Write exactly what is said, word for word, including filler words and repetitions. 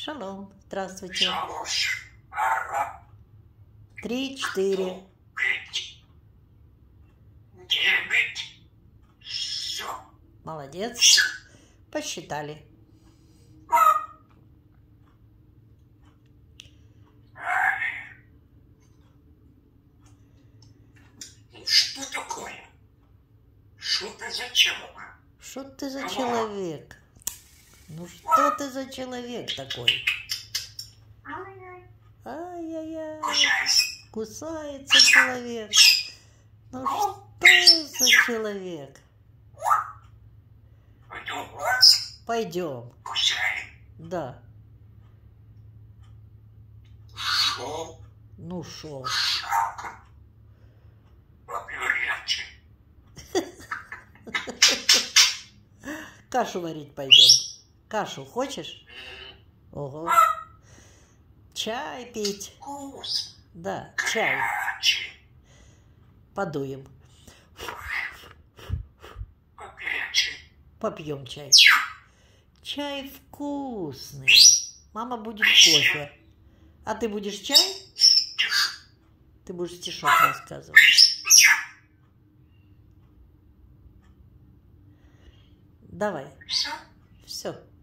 Шалом. Здравствуйте. Шалош. Три, четыре. Девять. Все. Молодец. Посчитали. Ну что такое? Что ты за человек? Что ты за человек? Ну что ты за человек такой? Ай-яй-яй. Кусайся. Кусается человек. Ну что за человек? Пойдем в лаз. Пойдем. Кусаем. Да. Шел. Ну шо? Жалко. Попёряче. Кашу варить пойдем. Кашу хочешь? Ого. Чай пить. Вкус. Да, чай. Горячий. Подуем. Горячий. Попьем чай. Чай вкусный. Мама будет кофе. А ты будешь чай? Ты будешь стишок рассказывать. Давай. Все. Все.